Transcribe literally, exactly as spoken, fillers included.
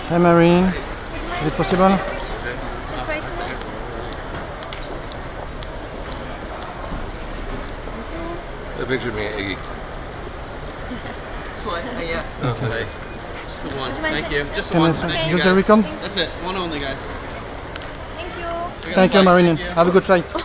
Hi Marilyn, is it possible? Just wait for me. A picture of me and Iggy. What? Uh, yeah. Okay. Just the one. Thank you. Just the Can one. I- Thank you, just guys. a recon? That's it. One only, guys. Thank you. We got Thank the you flight. Marilyn, Thank you. have a good flight.